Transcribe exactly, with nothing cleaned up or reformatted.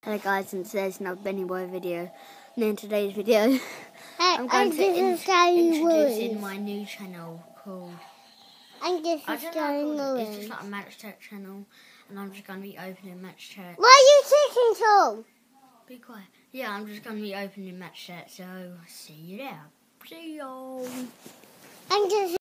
Hello guys, and today's another Benny Boy video. And in today's video, hey, I'm going I'm to in introduce in my new channel called... I'm just I don't know how to call it. It's just like a match tech channel, and I'm just going to be opening match chat. What are you talking to? Be quiet. Yeah, I'm just going to be opening match chat, so see you there. See you. I'm just